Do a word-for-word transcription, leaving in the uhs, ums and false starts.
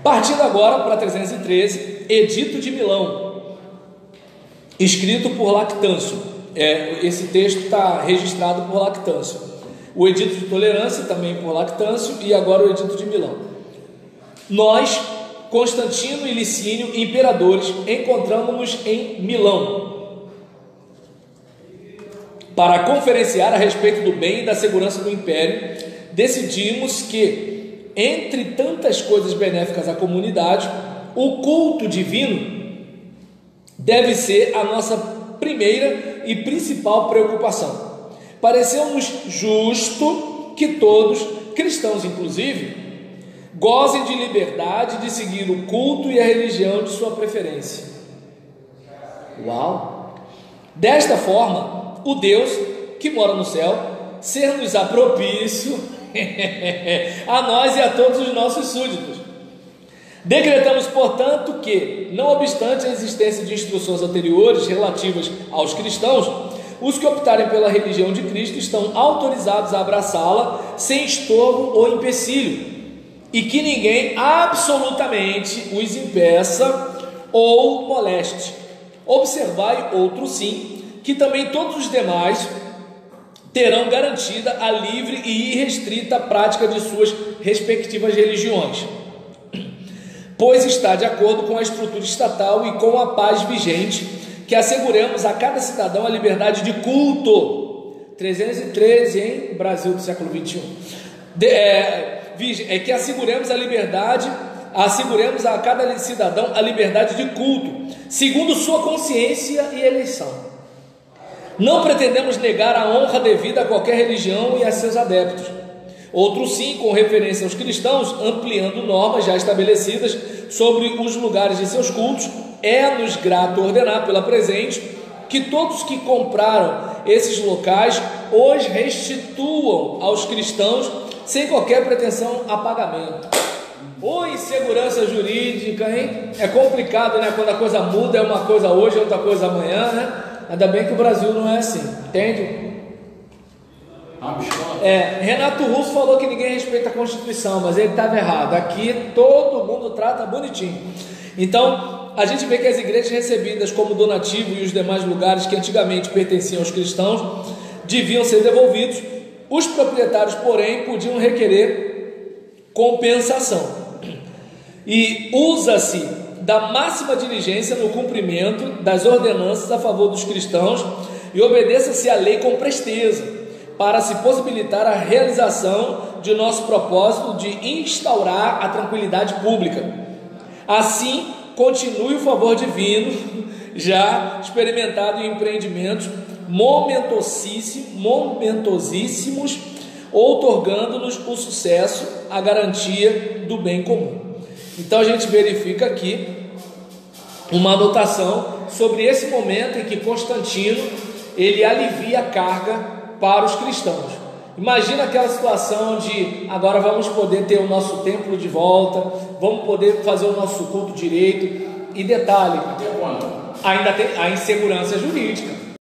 Partindo agora para trezentos e treze, Edito de Milão, escrito por Lactâncio. É, esse texto está registrado por Lactâncio. O Edito de Tolerância também por Lactâncio, e agora o Edito de Milão. Nós, Constantino e Licínio, imperadores, encontramos-nos em Milão para conferenciar a respeito do bem e da segurança do império. Decidimos que, entre tantas coisas benéficas à comunidade, o culto divino deve ser a nossa primeira e principal preocupação. Pareceu-nos justo que todos, cristãos inclusive, gozem de liberdade de seguir o culto e a religião de sua preferência. Uau! Desta forma, o Deus que mora no céu ser-nos-á propício a nós e a todos os nossos súditos. Decretamos, portanto, que, não obstante a existência de instruções anteriores relativas aos cristãos, os que optarem pela religião de Cristo estão autorizados a abraçá-la sem estorvo ou empecilho, e que ninguém absolutamente os impeça ou moleste. Observai outro sim, que também todos os demais terão garantida a livre e irrestrita prática de suas respectivas religiões, pois está de acordo com a estrutura estatal e com a paz vigente, que asseguremos a cada cidadão a liberdade de culto. trezentos e treze, em Brasil do século vinte e um. De, é, é que asseguremos a liberdade, asseguremos a cada cidadão a liberdade de culto, segundo sua consciência e eleição. Não pretendemos negar a honra devida a qualquer religião e a seus adeptos. Outro sim, com referência aos cristãos, ampliando normas já estabelecidas sobre os lugares de seus cultos, é-nos grato ordenar pela presente que todos que compraram esses locais os restituam aos cristãos sem qualquer pretensão a pagamento. Ou insegurança jurídica, hein? É complicado, né? Quando a coisa muda, é uma coisa hoje, é outra coisa amanhã, né? Ainda bem que o Brasil não é assim, entende? É, Renato Russo falou que ninguém respeita a Constituição, mas ele estava errado. Aqui todo mundo trata bonitinho. Então, a gente vê que as igrejas recebidas como donativo e os demais lugares que antigamente pertenciam aos cristãos deviam ser devolvidos. Os proprietários, porém, podiam requerer compensação. E usa-se da máxima diligência no cumprimento das ordenanças a favor dos cristãos e obedeça-se à lei com presteza, para se possibilitar a realização de nosso propósito de instaurar a tranquilidade pública. Assim, continue o favor divino, já experimentado em empreendimentos momentosíssimos, momentosíssimos, outorgando-nos o sucesso, a garantia do bem comum. Então a gente verifica aqui uma anotação sobre esse momento em que Constantino ele alivia a carga para os cristãos. Imagina aquela situação de agora vamos poder ter o nosso templo de volta, vamos poder fazer o nosso culto direito. E detalhe, ainda tem a insegurança jurídica.